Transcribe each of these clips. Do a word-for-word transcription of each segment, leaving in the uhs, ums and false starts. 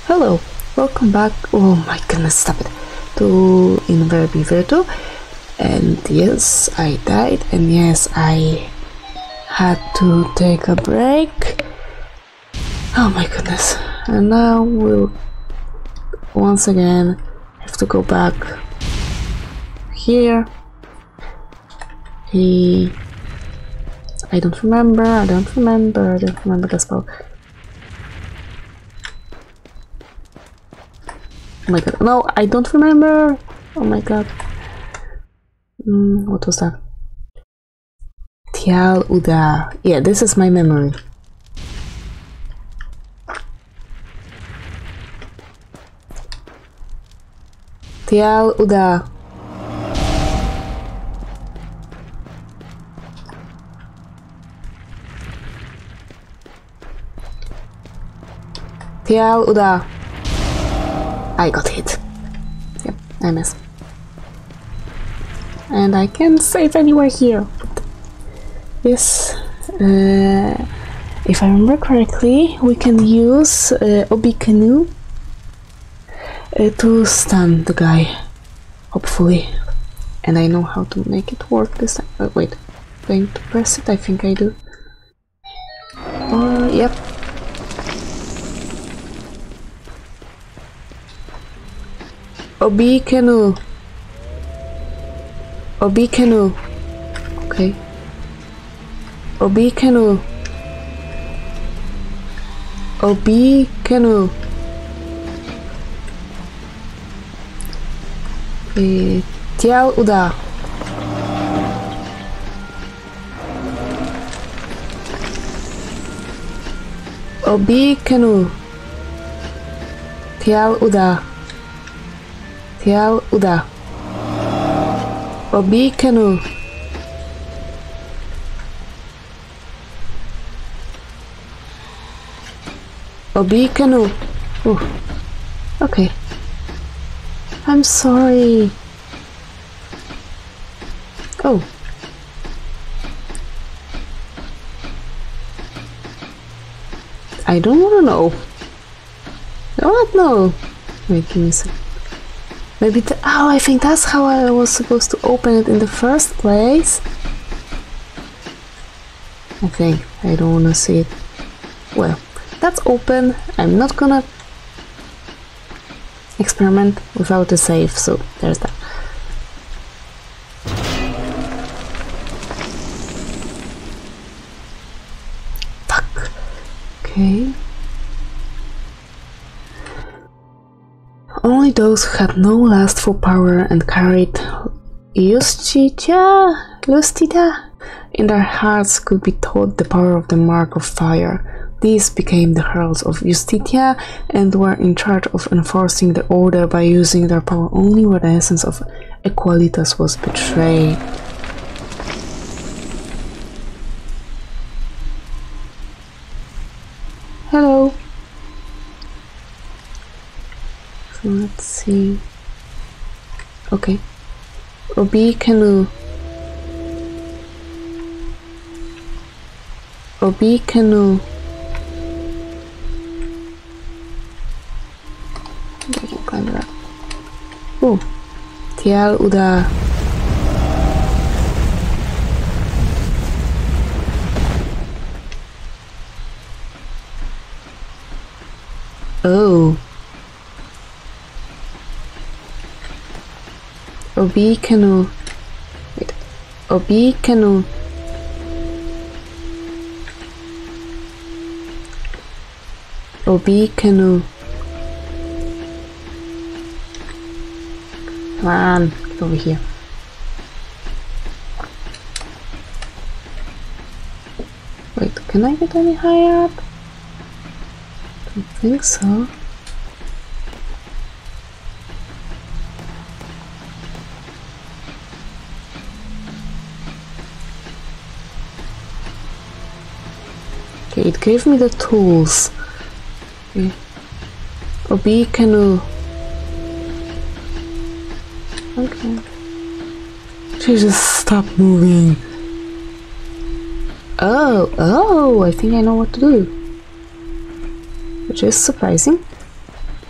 Hello, welcome back. Oh my goodness, stop it. To In Verbis Virtus. And yes, I died, and yes, I had to take a break. Oh my goodness. And now we'll once again have to go back here. He I don't remember, I don't remember, I don't remember the spell. Oh my god, no, I don't remember! Oh my god. Mm, what was that? Tial Uda. Yeah, this is my memory. Tial Uda. Tial Uda. I got hit. Yep, I missed. And I can save anywhere here. But yes, uh, if I remember correctly, we can use uh, Obi Canoe uh, to stun the guy, hopefully. And I know how to make it work this time. Oh, wait, going to press it? I think I do. Or, yep. Obi Canoe. Obi Canoe. Okay. Obi Canoe. Obi Canoe. Eh, Tial Uda. Obi Canoe. Tial Uda. Tial Uda. Obi Canoe. Obi Canoe. Oh, okay. I'm sorry. Oh. I don't want to know. I don't know. Wait, give me a second. Maybe the- oh, I think that's how I was supposed to open it in the first place. I think. I don't want to see it. Well, that's open. I'm not gonna experiment without a save, so there's that. Fuck. Okay. Only those who had no lustful power and carried Justitia, Lustita in their hearts could be taught the power of the Mark of Fire. These became the Heralds of Justitia and were in charge of enforcing the order by using their power only where the essence of Equalitas was betrayed. Hello. So let's see. Okay. Obi Canoe. Obi Canoe. I can climb that. Oh. Tial Uda. Oh. Obi Canoe. Wait. Obi Canoe. Obi Canoe. Come on, get over here. Wait, can I get any higher up? Don't think so. Okay, it gave me the tools. Okay. Obi Canoe. Okay. Jesus, stop moving. Oh, oh, I think I know what to do. Which is surprising.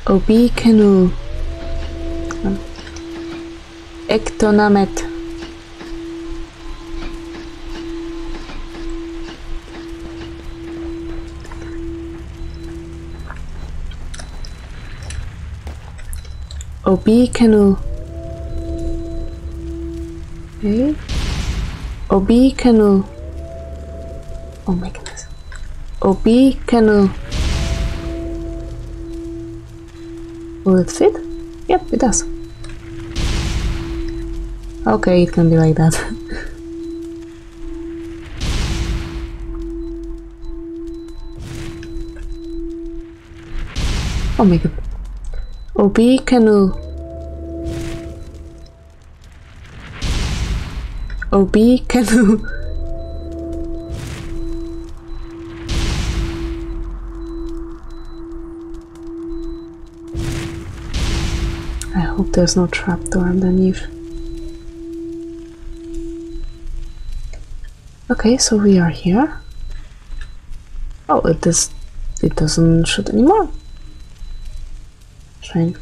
Obi canoe. Ectonamet. Obi canoe. Okay. Obi canoe. Oh my goodness. Obi canoe. Will it fit? Yep, it does. Okay, it can be like that. Oh my god. Obi canoe. Obi canoe. I hope there's no trapdoor underneath. Okay, so we are here. Oh, it does. It doesn't shoot anymore. Strange.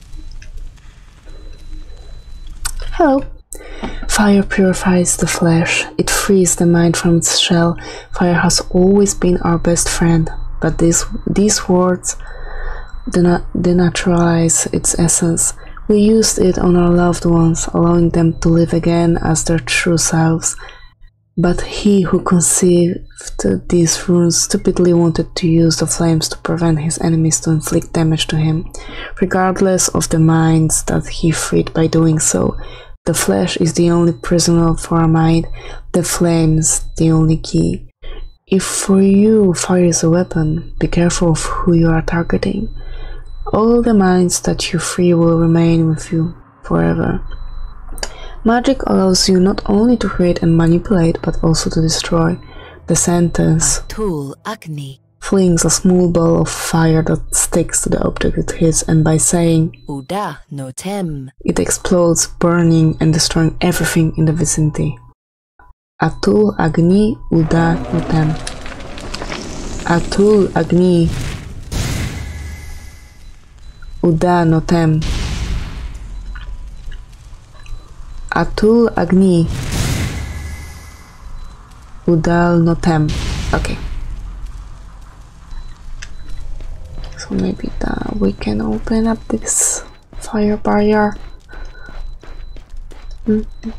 Hello. Fire purifies the flesh. It frees the mind from its shell. Fire has always been our best friend, but these these words dena denaturalize its essence. We used it on our loved ones, allowing them to live again as their true selves. But he who conceived these runes stupidly wanted to use the flames to prevent his enemies to inflict damage to him, regardless of the minds that he freed by doing so. The flesh is the only prisoner for our mind, the flames the only key. If for you fire is a weapon, be careful of who you are targeting. All the minds that you free will remain with you forever. Magic allows you not only to create and manipulate, but also to destroy. The sentence flings a small ball of fire that sticks to the object it hits, and by saying Uda no tem, it explodes, burning and destroying everything in the vicinity. Atul Agni Uda no tem. Atul Agni Uda no tem. Atul Agni Udal Notem. Okay. So maybe the, we can open up this fire barrier. Mm-hmm.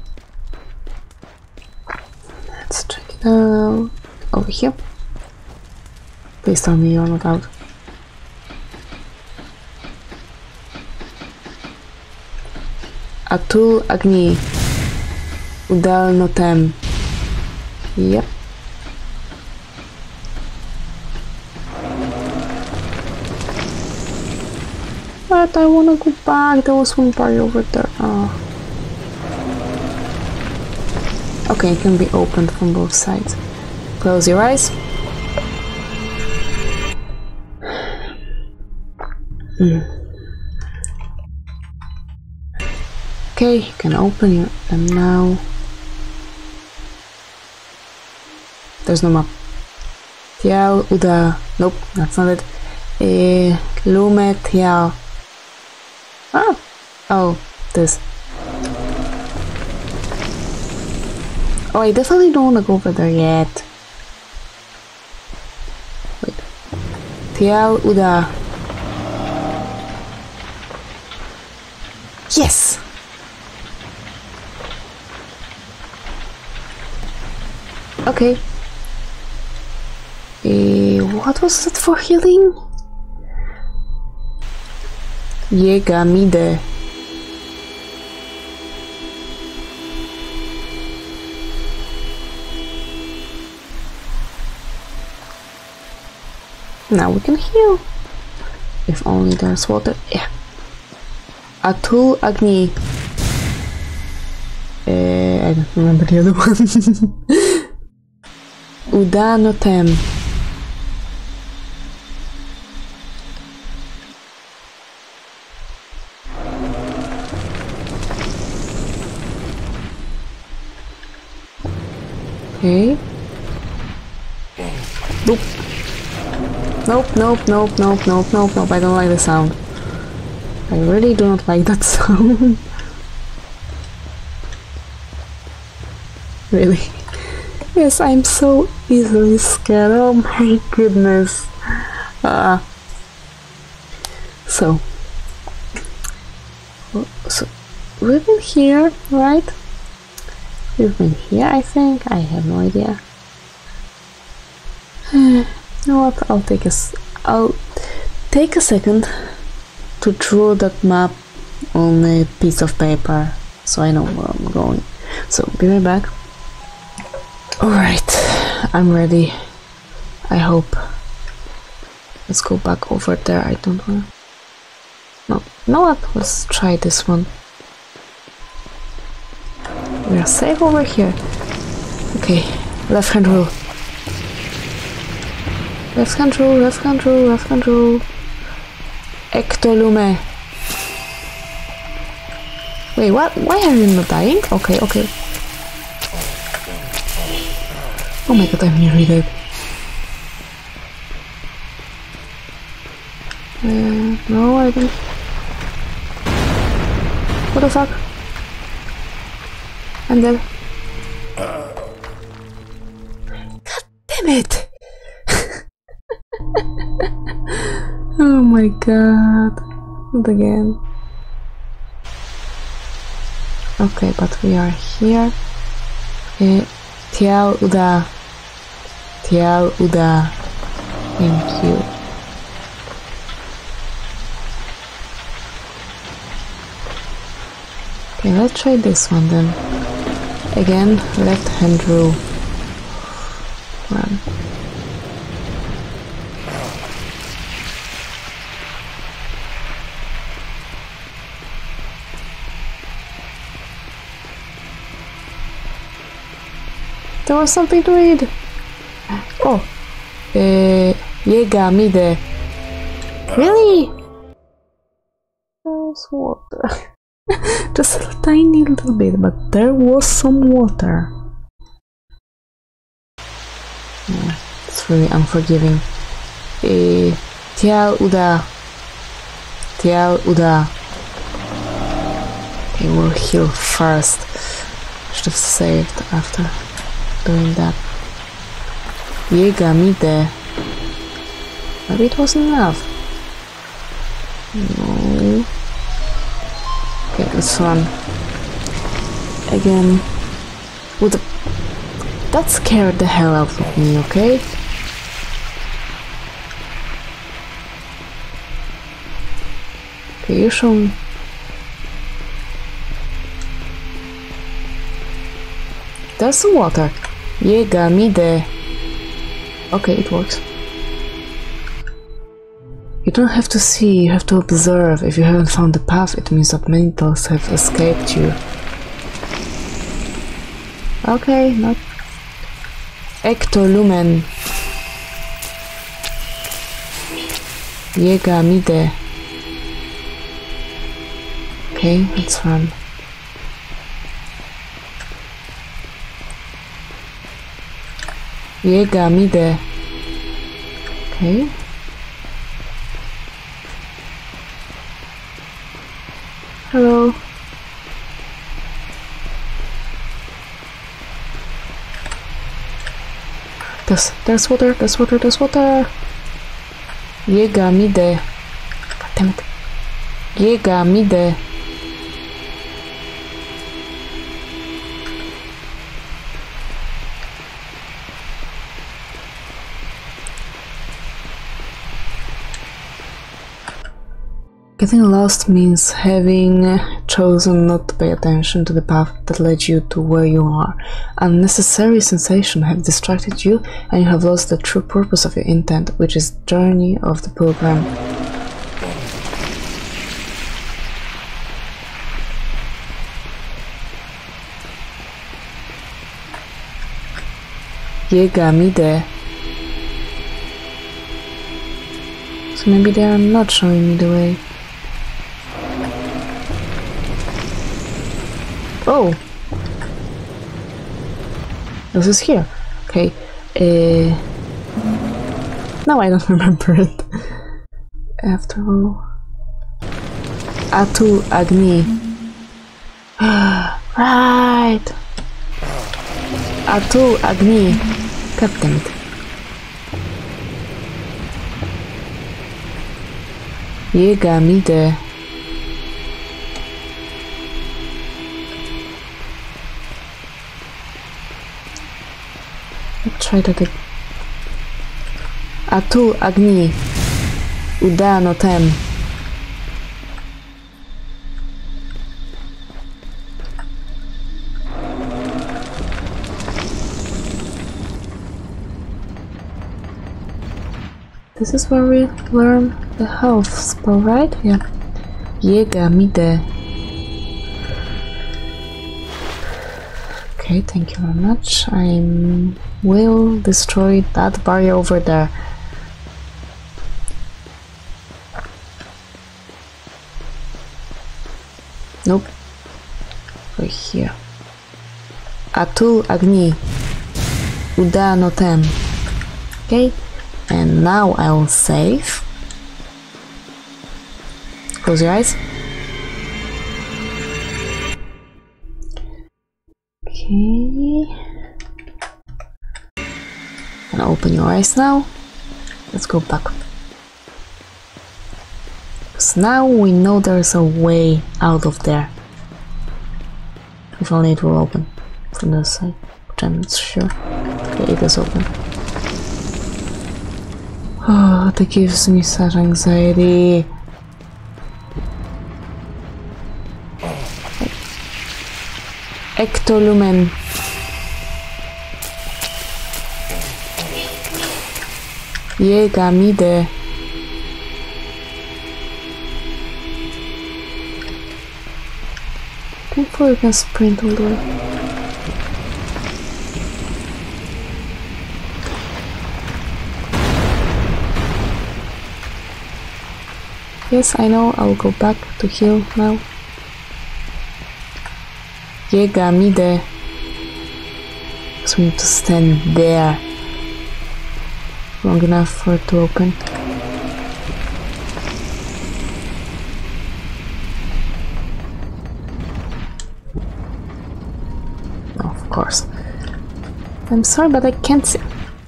Let's check it out. Over here. Please tell me you're not out. Atul Agni Udal Notem. Yep. But I wanna go back. There was one party over there. Oh. Okay, it can be opened from both sides. Close your eyes. Mm. Okay, you can open them now. There's no map. Tial Uda. Nope, that's not it. Eh, Lume Tial. Ah! Oh, this. Oh, I definitely don't want to go over there yet. Wait. Tial Uda. Yes! Okay. Uh, what was it for healing? Yegamide. Now we can heal. If only there's water. Yeah. Atul Agni. Uh, I don't remember the other one. Udanotem. Okay. Nope. Nope, nope, nope, nope, nope, nope, nope. I don't like the sound. I really do not like that sound. Really. Yes, I'm so easily scared. Oh my goodness. Uh, so, so, we've been here, right? We've been here, I think. I have no idea. You know what? I'll take a, I'll take a second to draw that map on a piece of paper, so I know where I'm going. So, be right back. Alright, I'm ready. I hope. Let's go back over there. I don't know. No, you know what? Let's try this one. We are safe over here. Okay, left hand rule. Left hand rule, left hand rule, left hand rule. Ectolume. Wait, what? Why are you not dying? Okay, okay. Oh my god, I'm nearly dead. Uh, no, I don't. What the fuck? I'm dead. God damn it! Oh my god. Not again. Okay, but we are here. Uh, Tial Uda. Tial Uda. Thank you. Okay, let's try this one then. Again, left hand rule. Run. There was something to read. Oh, uh, Yega Mide. Really? There was water. Just a tiny little bit, but there was some water. Yeah, it's really unforgiving. Uh, Tial Uda. Tial Uda. Okay, we'll heal first. Should have saved after doing that. Yega Mide. Maybe it wasn't enough. No. Okay, let's run. Again. What the... That scared the hell out of me, okay? Okay, you show me. There's some water. Yega Mide. Okay, it works. You don't have to see, you have to observe. If you haven't found the path, it means that mentals have escaped you. Okay, not... Ectolumen. Yega Mide. Okay, let's run. Yega Mide. Okay. Hello. There's, there's water, there's water, there's water. Yega Mide. God damn it. Yega Mide. Getting lost means having chosen not to pay attention to the path that led you to where you are. Unnecessary sensations have distracted you and you have lost the true purpose of your intent, which is the journey of the pilgrim. Yega Mide. So maybe they are not showing me the way. Oh! This is here. Okay. Uh, now I don't remember it. After all. Atu Agni. Right. Atu Agni. God damn it. Jega Mide. Let's try that again. Atu Agni. Udano Tem. This is where we learn the health spell, right? Yeah. Jega Mide. Okay, thank you very much. I will destroy that barrier over there. Nope. Right here. Atul Agni. Udano Tem. Okay. And now I will save. Close your eyes. Okay. And open your eyes now. Let's go back. Because now we know there's a way out of there. If only it will open from this side, which I'm not sure. Okay, it is open. Oh, that gives me such anxiety. Ectolumen. Jega Mide. Hopefully we can sprint all the way. Yes, I know, I'll go back to heal now. Jega Mide. So we need to stand there long enough for it to open. Oh, of course. I'm sorry, but I can't see.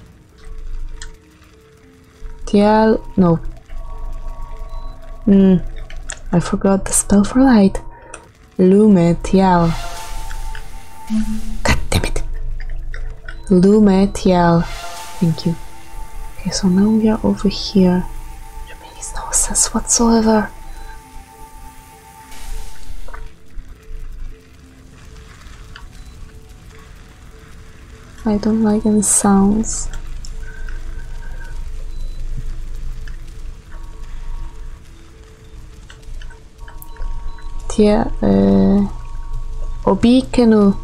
Tial, no. Hmm, I forgot the spell for light. Lume Tial. God damn it. Lume Tial. Thank you. Okay, so now we are over here. Which makes no sense whatsoever. I don't like any sounds. Tia, uh, Obikenu.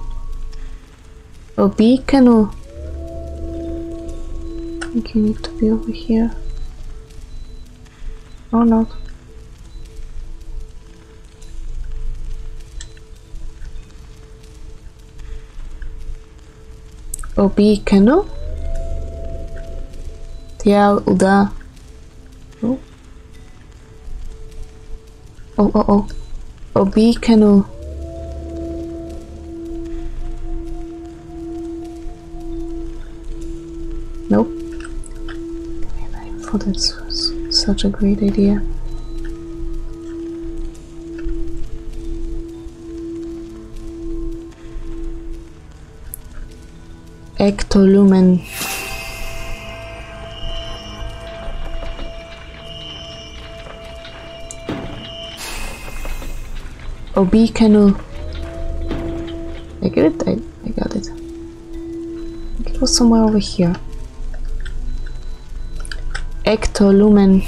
Obikenu. I think you need to be over here. Or not. Obikenu. Tial Uda. Oh. Oh, oh, oh. Obikenu. Nope. I thought it was such a great idea. Ectolumen. Obikenu. I get it? I, I got it. I think it was somewhere over here. Ectolumen.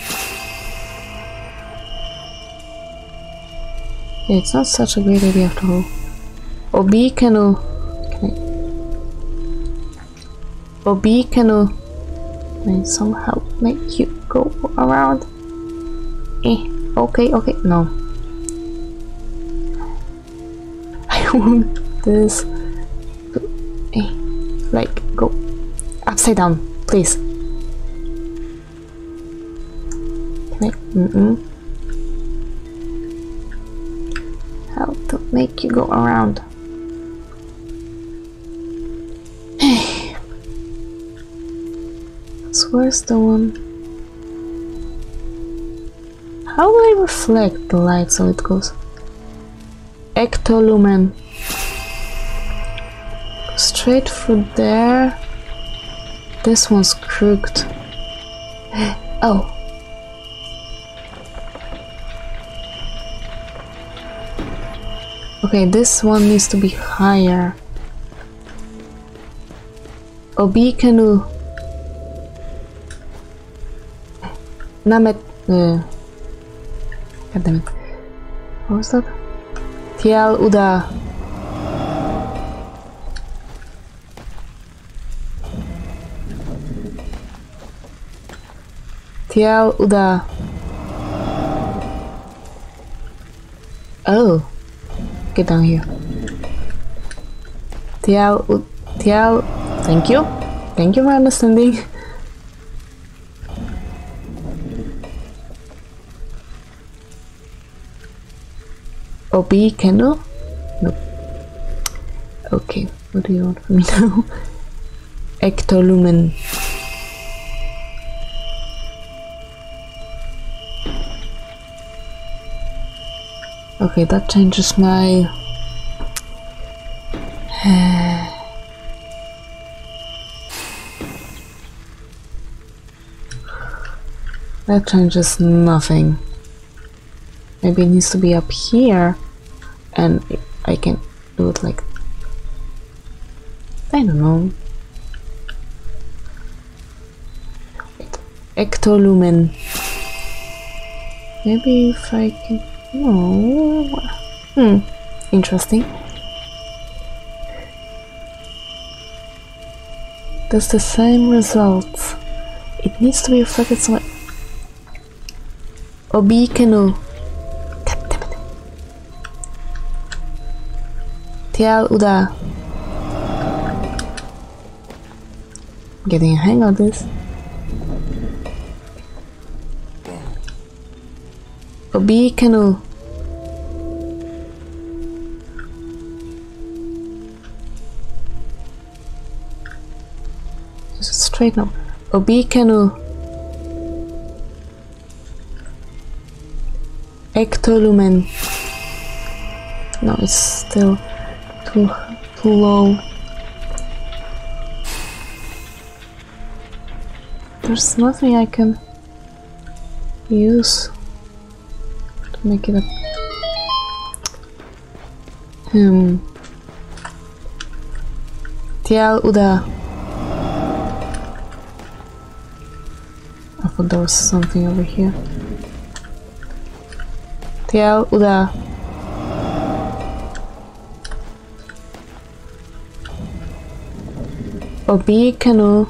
Yeah, it's not such a great idea after all. Obikenu. Can I... Obikenu. Can I somehow make you go around? Eh. Okay, okay. No. I want this to, eh, like, go upside down, please. Can I? Mm-mm. make you go around. So where's the one? How do I reflect the light so it goes? Ectolumen. Straight through there. This one's crooked. Oh. Okay, this one needs to be higher. Obikenu. Namet. Uh, God damn it. What was that? Tial uda. Tial uda. Oh. Get down here. Tial ud. Tial. Thank you. Thank you for understanding. Obi Kendo? Nope. Okay, what do you want from me now? Ectolumen. Okay, that changes my... that changes nothing. Maybe it needs to be up here, and I can do it like... I don't know. Wait. Ectolumen. Maybe if I can... No. Hmm. Interesting. Does the same results. It needs to be reflected somewhere. Obikenu. Tial uda. Getting a hang of this. Obikenu. Just straight now. Obikenu. Ectolumen. No, it's still too too low. There's nothing I can use to make it up. Hmm. Tial uda. I thought there was something over here. Tial uda. Obikenu.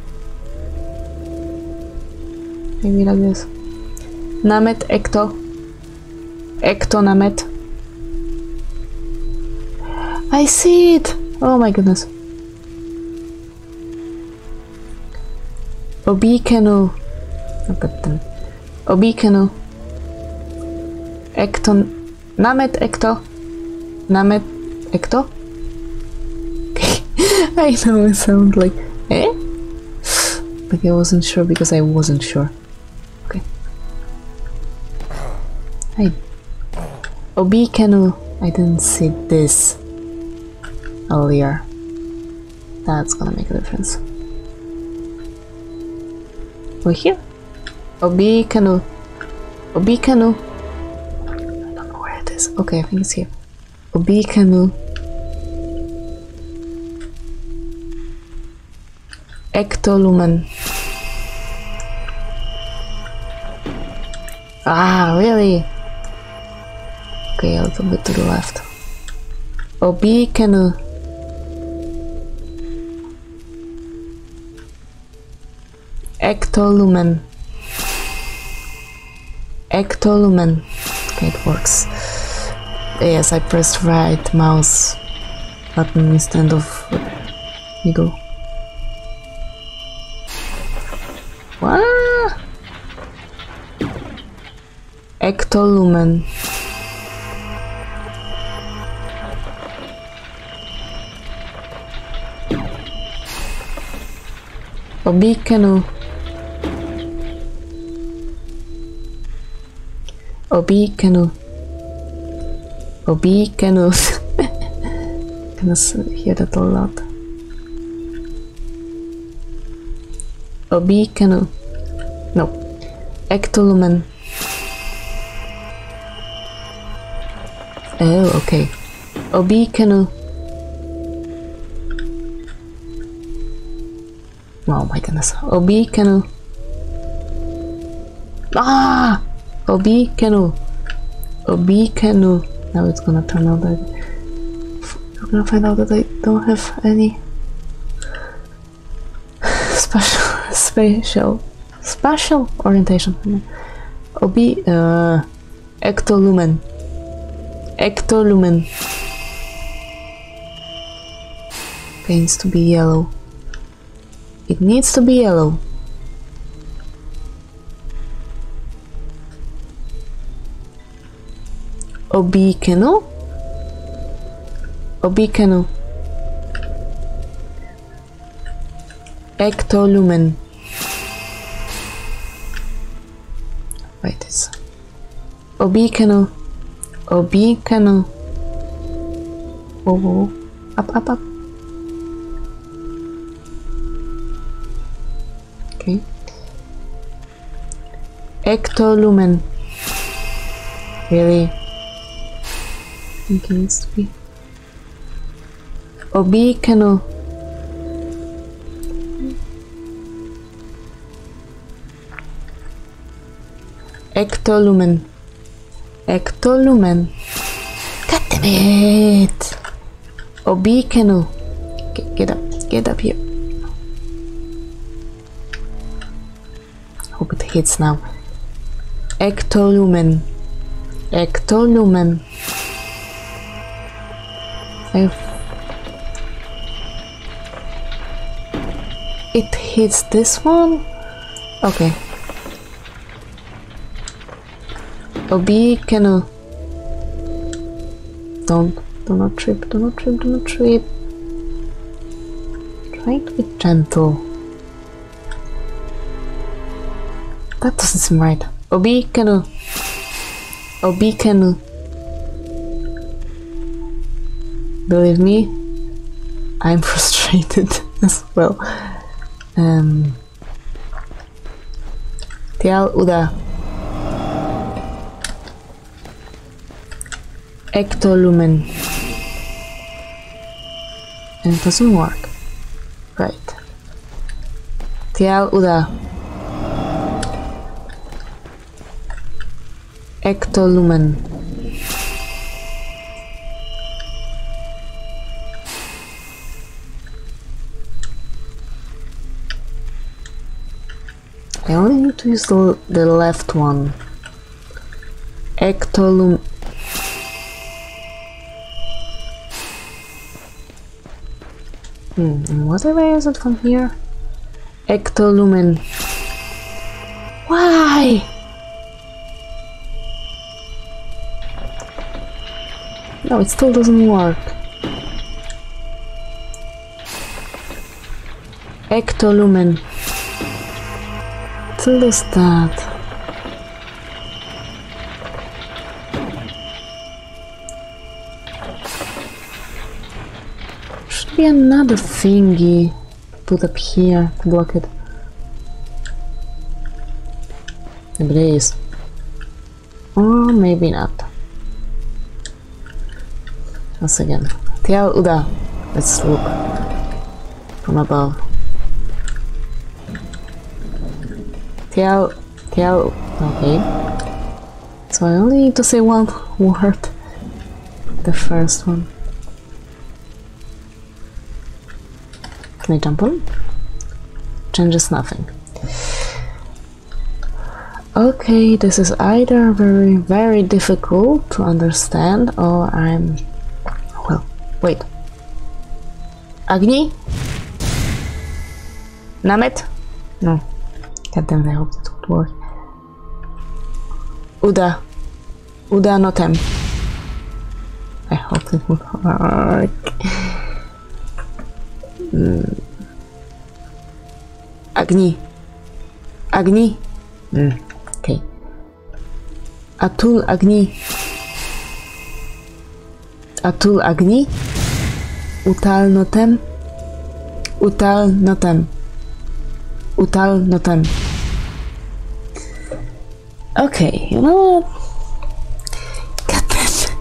Maybe like this. Namet ecto. Ecto namet. I see it! Oh my goodness. Obikenu. Look at them. Obikenu. Ecto. Namet ecto. Namet ecto. I know it sounds like eh? Like I wasn't sure because I wasn't sure. Okay. Hi. Obikenu. I didn't see this earlier. That's gonna make a difference. We're here. Obikenu. Obikenu. I don't know where it is. Okay, I think it's here. Obikenu. Ectolumen. Ah, really? Okay, a little bit to the left. Obikenu. Ectolumen. Ectolumen. Okay, it works. Yes, I pressed right mouse button instead of middle. What? Ectolumen. Obikenu. Obikenu. Obikenu. I can hear that a lot. Obikenu. No. Ectolumen. Oh, okay. Obikenu. Oh my goodness. Obikenu. Ah! Obikenu. Obikenu. Now it's gonna turn out that we're gonna find out that I don't have any special spatial spatial orientation. Obi uh ectolumen. Ectolumen. Okay, it needs to be yellow. It needs to be yellow. Obikenu. Obikenu. Ectolumen. Wait, it's Obikenu. Obikenu. Oh, oh, up, up, up. Okay. Ectolumen. Really? I think it needs to be Obikenu. Ectolumen. Ectolumen. God damn it! Obikenu. Get, get up. Get up here. Hope it hits now. Ectolumen. Ectolumen. I've... It hits this one? Okay. Obikenu. Don't, do not trip, do not trip, do not trip. Try to be gentle. That doesn't seem right. Obikenu. Obikenu. Believe me, I'm frustrated as well. Um, Tial uda. Ectolumen. And it doesn't work. Right. Tial uda. Ectolumen. I only need to use the, the left one. Ectolum. Hmm, and what if I use it from here? Ectolumen. Why? No, it still doesn't work. Ectolumen. Still does that. Should be another thingy put up here to block it. Maybe it is. Or maybe not. Once again. Tial uda. Let's look from above. Tial, Tial, okay. So I only need to say one word. The first one. Can I jump on? Changes nothing. Okay, this is either very, very difficult to understand or I'm... Well, wait. Agni? Namet? No. God damn it, I hope that would work. Uda. Uda notem. I hope it would work. Mm. Agni. Agni. Mm, okay. Atul Agni. Atul Agni. Utal Notem. Utal Notem. Utal Notem. Okay, you know what? Got that.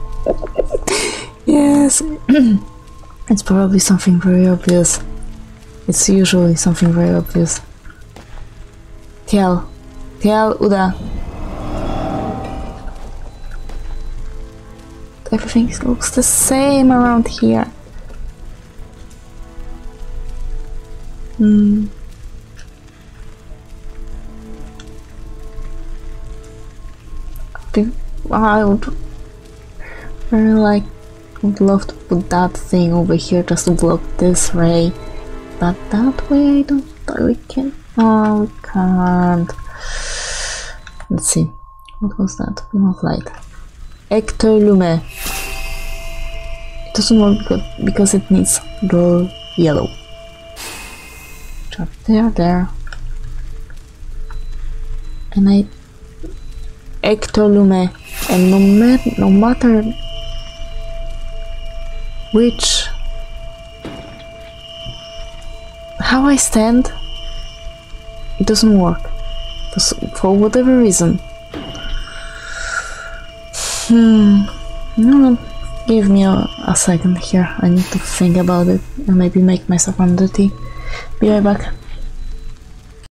Yes. It's probably something very obvious. It's usually something very obvious. Tial. Tial Uda. Everything looks the same around here. Hmm. I would very like would love to put that thing over here just to block this ray, but that way I don't we can oh we can't. Let's see. What was that? Beam of light. Ectolume. It doesn't work because, because it needs dull yellow. Drop there, there. And I Ectolume, and no, ma no matter which how I stand, it doesn't work for whatever reason. Hmm. No, give me a, a second here. I need to think about it and maybe make myself on duty. Be right back.